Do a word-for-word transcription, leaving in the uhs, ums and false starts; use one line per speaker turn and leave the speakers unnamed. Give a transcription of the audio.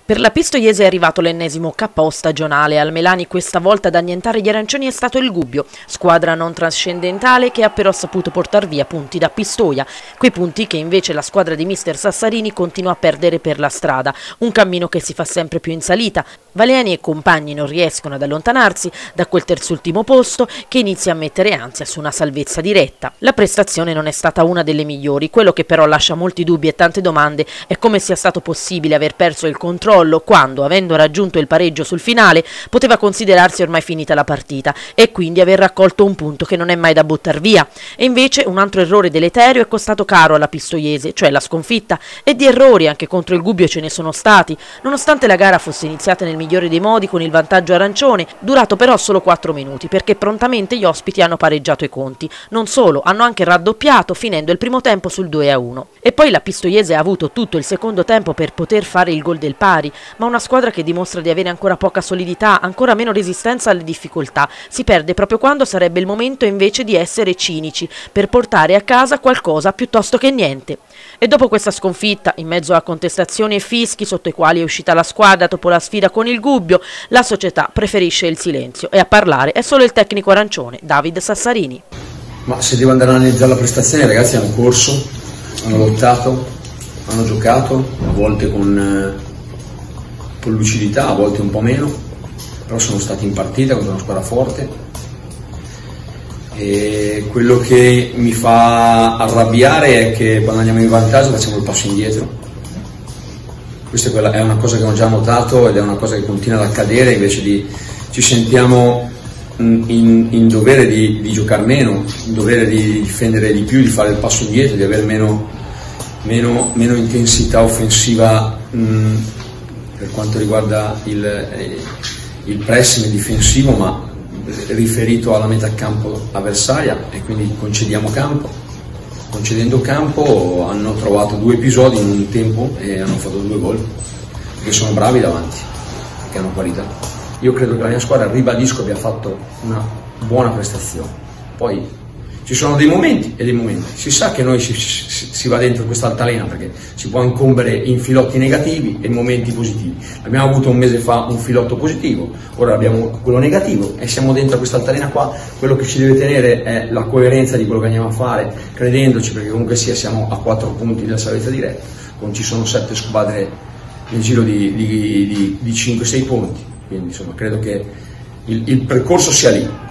Per la Pistoiese è arrivato l'ennesimo K O stagionale. Al Melani questa volta ad annientare gli arancioni è stato il Gubbio, squadra non trascendentale che ha però saputo portar via punti da Pistoia, quei punti che invece la squadra di mister Sassarini continua a perdere per la strada, un cammino che si fa sempre più in salita. Valiani e compagni non riescono ad allontanarsi da quel terzultimo posto che inizia a mettere ansia su una salvezza diretta. La prestazione non è stata una delle migliori, quello che però lascia molti dubbi e tante domande è come sia stato possibile aver perso il controllo quando, avendo raggiunto il pareggio sul finale, poteva considerarsi ormai finita la partita e quindi aver raccolto un punto che non è mai da buttar via. E invece un altro errore deleterio è costato caro alla Pistoiese, cioè la sconfitta, e di errori anche contro il Gubbio ce ne sono stati, nonostante la gara fosse iniziata nel migliore dei modi con il vantaggio arancione, durato però solo quattro minuti perché prontamente gli ospiti hanno pareggiato i conti. Non solo, hanno anche raddoppiato finendo il primo tempo sul due a uno. E poi la Pistoiese ha avuto tutto il secondo tempo per poter fare il gol del pari, ma una squadra che dimostra di avere ancora poca solidità, ancora meno resistenza alle difficoltà, si perde proprio quando sarebbe il momento invece di essere cinici, per portare a casa qualcosa piuttosto che niente. E dopo questa sconfitta, in mezzo a contestazioni e fischi sotto i quali è uscita la squadra dopo la sfida con il Gubbio, la società preferisce il silenzio e a parlare è solo il tecnico arancione, David Sassarini.
Ma se devo andare a analizzare la prestazione, i ragazzi hanno corso, hanno lottato, hanno giocato, a volte con... con lucidità, a volte un po' meno, però sono stati in partita contro una squadra forte e quello che mi fa arrabbiare è che quando andiamo in vantaggio facciamo il passo indietro. Questa è, quella, è una cosa che ho già notato ed è una cosa che continua ad accadere, invece di ci sentiamo in, in dovere di, di giocare meno, in dovere di difendere di più, di fare il passo indietro, di avere meno, meno, meno intensità offensiva mh, per quanto riguarda il, il pressing difensivo, ma riferito alla metà campo avversaria, e quindi concediamo campo. Concedendo campo hanno trovato due episodi in un tempo e hanno fatto due gol, perché sono bravi davanti, perché hanno qualità. Io credo che la mia squadra, ribadisco, abbia fatto una buona prestazione. Poi ci sono dei momenti e dei momenti, si sa che noi si, si, si va dentro questa altalena perché si può incombere in filotti negativi e in momenti positivi. Abbiamo avuto un mese fa un filotto positivo, ora abbiamo quello negativo e siamo dentro questa altalena qua. Quello che ci deve tenere è la coerenza di quello che andiamo a fare, credendoci, perché comunque sia siamo a quattro punti della salvezza diretta, con ci sono sette squadre nel giro di, di, di, di cinque sei punti, quindi insomma credo che il, il percorso sia lì.